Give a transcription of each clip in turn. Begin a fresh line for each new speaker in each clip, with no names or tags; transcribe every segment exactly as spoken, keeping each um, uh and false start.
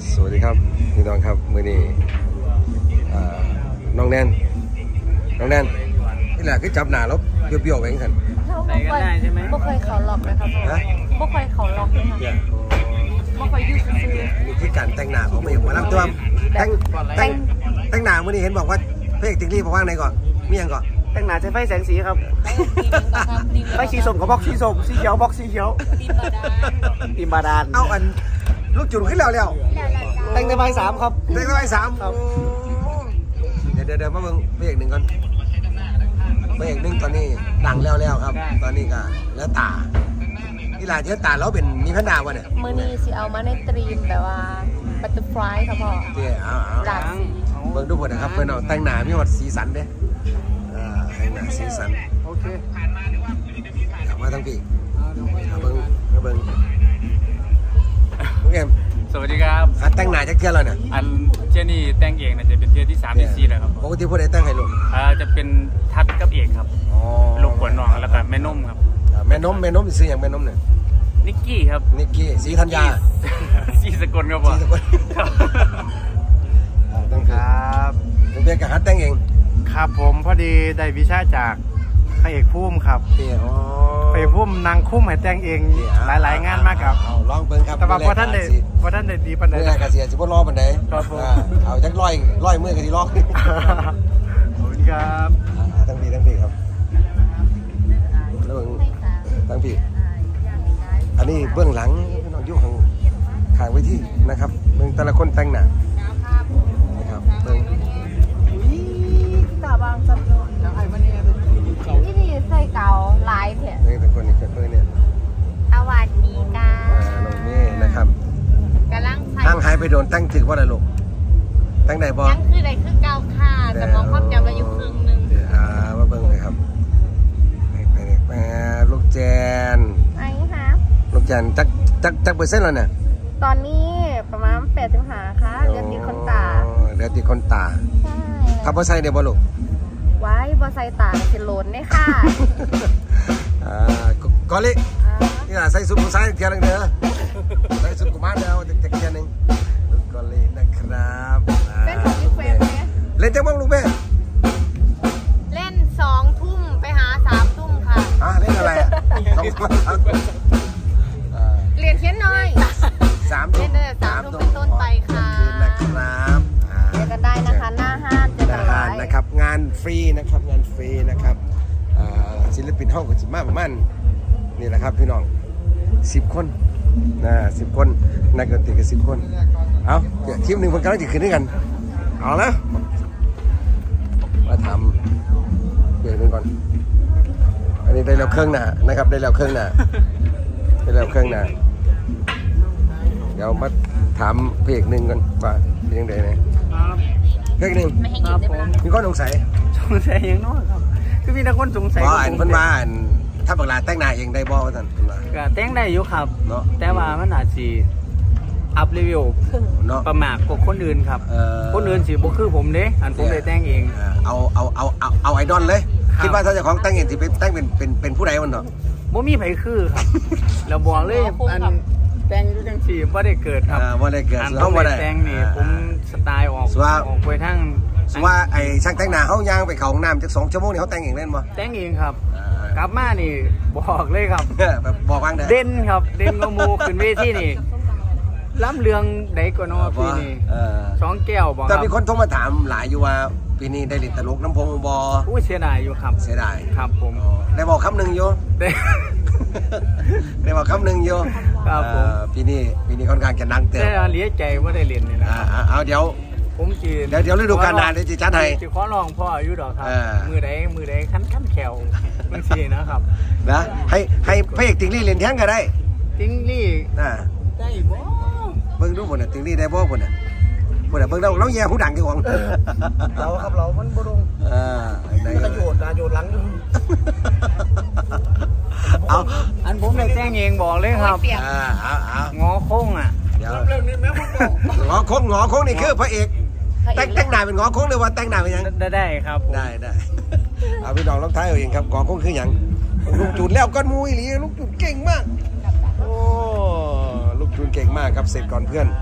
สวัสดีครับพี่น้องครับมื้อนี้น้องแนนน้องแนนนี่แหละคือจับหน้าแล้วเบี้ยวๆไปกัน
ใส่กันได้ใช่ไหมบ่เคยเขาล็อกนะครับบ่เคยเขาล็อกเลยครับบ่เคยยืดซื้อ
นี่คือการแต่งหน้าของเอกหมอลำตัวแต่งแต่งแต่งหน้ามื้อนี้เห็นบอกว่าพระเอกติ๊กลี่บอกว่าไหนก่อนมีอย่างก่อน
แต่งหน้าใช้ไฟแสงสีครับไฟสีส้มกับบล็อกสีส้มสีเขียวบล็อกสีเขียวตีมบาดาล
เอาอันลูกจุ่นขึ้นแล้วแล้ว
แต่งในใบสามครับ
แต่งในใบสามเดี๋ยวเดี๋ยวมาเบิ่งพระเอกหนึ่งก่อนพระเอกหนึ่งตอนนี้ดังแล้วแล้วครับตอนนี้ก็แล้วตาที่ลาเยอะตาแล้วเป็นมีพันดาวะเนี่ย
มื้อนี้สิเอามาในตรีมแบบว่าบัตเตอร์ฟลายครับพ่อ
เดี๋ยวเอาเอาเบิ่งดูผลนะครับเพื่อนเอาแต่งหน้ามีหมดสีสันเด้แต่งหน้าสีสัน
โอเค
กลับมาทั้งปีเอาเบิ่งเอาเบิ่งโอเค
สวัสดีครับ
แต่งหน้าจะเที่ยวแล้วเนี่ย
อันเช่นนี้แต่งเองนะจะเป็นเที่ยวที่สามที่สี่แล้วครับ
ปกติผู้ใดแต่งให้ลูก
อ่าจะเป็นทัดกับเอกครับลูกขวัญน้องแล้วก็แม่นมครับ
แม่นมแม่นมซื้ออย่างแม่นมเนี่ย
นิกกี้ครับ
นิกกี้สีธัญญา
สีสกลครับพ่อสีสกล
ต้องครับผมเป็นการหัดแต่งเอง
ครับผมพอดีได้วิชาจากพระเอกพุ่มครับพระเอกพุ่มนางคุ้มให้แต่งเองหลายๆงานมากครับ
ลองเบิ่งครับ
แต่ว่าพอท่านได้พอท่านได้ดีปันใด
เมื่อกระเสียสิบล้อปันใดเอาจักร้อยร้อยมือกระดีล้อขอบ
คุณครับ
ทั้งปีทั้งปีครับแล้วทั้งปีอันนี้เบื้องหลังน้องยุคของขางไว้ที่นะครับเบื้องแต่ละคนแต่งหน้านะครับเบื้อง
ตาบางจำนวนที่นี่ใส่เก่าหลายเถอะ
นี่เป็นคนนี่เป็นเพื่อนเนี่ย
สวัสดีค่ะ
น้องเม่นะครับ
กำลัง
ตั้งหายไปโดนตั้งถึงว่าอะไรลูกตั้งไหนบอ
ยังคือใดคือเก่าค่ะแต่มองความจำมาอยู่ครึ่งนึง
อ่ามาเบิ่งเลยครับไปไปลูกแจน
ไอ้ค่ะ
ลูกแจนจักจักจักเปอร์เซ็นต์แล้วเนี่ย
ตอนนี้ประมาณแปดสิบห้าค่ะเดือนติดคนตา
เดือนติดคนตา
ใช่
ขับมอเตอร์ไซค์เนี่ยบอลูก
ไว้บอไซตาสิโลนเนี่ยค่ะ
อ่ากอลินี่นะใส่สุดผู้ชายเทียนนึงเด้อใส่สุดกุมารเด้อเด็กเทียนนึงกอลินะครับ
เล่นของยูเฟนเนี่ย
เล่นจังบ้างลูกแม่
เล่นสองทุ่มไปหาสามทุ่มค่ะ
อ่ะเล่นอะไรอ่ะสองทุ่ม
เรียนเขียนน้อย
สามทุ่ม
เล่นได้สามทุ่มเป็นต้นไปค่ะ
นะครับ
เจอกันได้นะคะหน้าห้างเจอกันได้
นะครับงานฟรีนะครับงานฟรีนะครับศิลปินห้องกับสิบมาประมาณนี่แหละครับพี่น้องสิบคนนะสิบคนนักดนตรีกับสิบคนเอาเดี๋ยวทีมหนึ่งมันกำลังจะขึ้นด้วยกันเอาละมาทำเปลี่ยนเป็นก่อนอันนี้ได้แล้วเครื่องหน้านะครับได้แล้วเครื่องหน้าได้แล้วเครื่องหน้าเดี๋ยวมาถามเพลงหนึ่งกันว่าเป็นยังไงเนี่ยเพลงหนึ่งมีข้อสงสัย
สงสัยยังน้อยครับคือมีแต่คนสงสัย
ว่าอันเพิ่นว่าอันถ้าบักลาแต่งหน้าเองได้บ่ท่าน
ก็แต่งได้อยู่ครับเนาะแต่ว่ามันอาจสิอัพรีวิวเนาะประมาทกว่าคนอื่นครับคนอื่นสิบ่คือผมเด้อันผมได้แต่งเอง
เอาเอาเอาเอาเอาไอดอลเลยคิดว่าถ้าเจ้าของแต่งเองสิเป็นแต่งเป็นเป็นเป็นผู้ใดมันเนาะ
บ่มีไผคือครับเราบอกเลยอันแต่งอยู่จังซี่บ่ได้เกิดครับ
บ่ได้เกิด
ต้องบ่ได้แต่งนี่ผมสไตล์ออกออกไปทาง
ว่าไอ้ช่างแต่งหน้าเขาย่างไปเขาห้องน้ำจักสองชั่วโมงนี่เขาแต่งเองเล่นบ่
แต่งเองครับกลับมานี่บอกเลยครับ
แบบบอกว่าง
เด่นครับเด่นก็มูขึ้นเวทีนี่ล้ำเรืองใดก็นอปีนี้สองแก้วบอก
แต่มีคนโทรมาถามหลายอยู่ว่าปีนี้ได้เล่นตลกน้ำพงบอ
อุ้ยเสียดายอยู่ครับ
เสียดาย
ครับผม
ได้บอกคำหนึ่งอยู่ได้ได้บอกคำหนึ่งอยู่
ครับผม
ปีนี้ปีนี้ค่อนข้างจะดังเต็ม
ได้เลี้ยใจว่าได้เล่นนี่นะ
เอาเดี๋ยว
ผมจี
เดี๋ยวเดี๋ยวฤดูกาลหน้าเดี๋ยวจีจัดให้
จีขอลองพ่ออายุดอกครับมือใดมือใดขั้นขั้นแขวมันสีนะครับ
นะให้ให้พระเอกติงลี่เล่นแท้งก็ได้
ติงลี่
น่ะ
ได้บ่
เบิ่งดูผลน่ะติงลี่ได้บ่ผลน่ะผลน่ะเบิ่งเราเราแย่ผู้ดังที่ของ
เราครับเรามันบ่ลง
เออ
ได้ประโยชน์ประโยชน์หลัง
เอา
อันผมได้แต่งเองบอกเลยครับ
อ่าเอาเอา
งอโค้งอ่ะ
เดี๋ยวเรื่องนี้แม่งอโค้งงอโค้งนี่คือพระเอกแต่งแต่งหน้าเป็นงอโค้งหรือว่าแต่งหน้าเป็นยัง
ได้ได้ครับ
ได้ได้เอาพี่น้องลองทายเอาเองครับงอโค้งคืออย่างลูกจุดแล้วก้อนมุ้ยหรือลูกจุดเก่งมากโอ้ลูกจูนเก่งมากครับเสร็จก่อนเพื่อน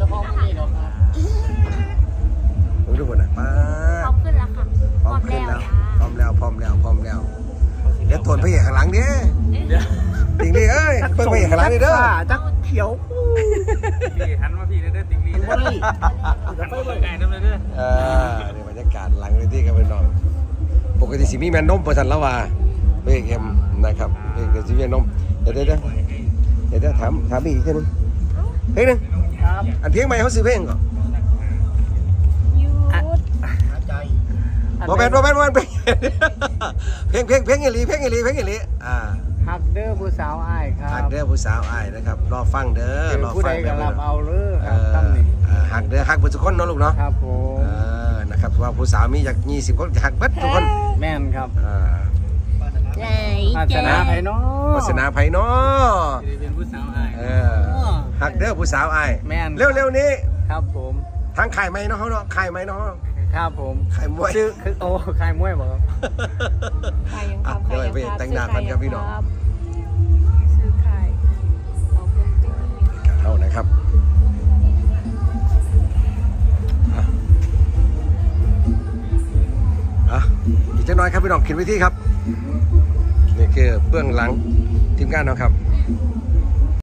ดูทุกคนนะป้า
พร้อมขึ้นแล้วค่ะ
พร้อมขึ้นแล้วพร้อมแล้วพร้อมแล้วพร้อมแล้วเดี๋ยวทนพระเอกข้างหลังดิติงลี่เอ้ยเพิ่งพระเอกข้างหลังนี่เด้อ
จักเขียว
พี่หันมาพี่เด้อติ๊งลี่เด้อหันมาไกลน้ำเลยเด้อ
เออในบรรยากาศหลังเลยที่กันเป็นน้องปกติสิมีแมนนมประทันละว่าพระเอกเอ็มนะครับพระเอกสิมีแมนนมเดี๋ยวเดี๋ยวเดี๋ยวเดี๋ยวถามถามอีกทีนึงเพลงนึงอันเพลงใหม่เขาซื้อเพลงก่อน
ยูด
โมเมนต์โมเมนต์โมเมนต์เพลงเพลงเพลงเพลงอีหลีเพลงอีหลีเพลงอีหลีอ่า
ฮักเด้อผู้สาวอ้ายครับ
หักเด้อผู้สาวอ้ายนะครับรอฟังเด้อรอ
ผู้
ฟั
ใด
ง
ก็
เด้อ
รับเอาเลยค
เอ
รับ
อ
ตั้งนี่
หักเด้อหักเบิดทุกคนเนาะลูกเนาะ
ครับผ
เอ
ม
อนะครับว่าผู้สาวมีจากยี่สิบคนหักเบิดทุกคน
แม่นครับ
อ่า
ไหน
วาสนาไผเนาะ
วาสนาไผเนาะ
เป็นผู้สาวอ้าย
เออหักเด้อผู้สาวอ้าย
แม่น
เร็วๆนี้
ครับผม
ทางขายไหมเนาะเขาเนาะขายไหมเนาะ
ครับผม
ขายมวย
ชื่อคือโอ้ขายมวยบ่ครับ
ใครยัง
อ่ะ
ทำใคร
เดี๋ยว
ยัง
ไปแต่งหน้ากันครับพี่น้อง
ซื้อใครเอาเพิ่มติ๊ง
เข้านะครับอ่ะอ่ะอีกจังน้อยครับพี่น้องขึ้นไปที่ครับนี่คือเบื้องหลังทีมงานเราครับ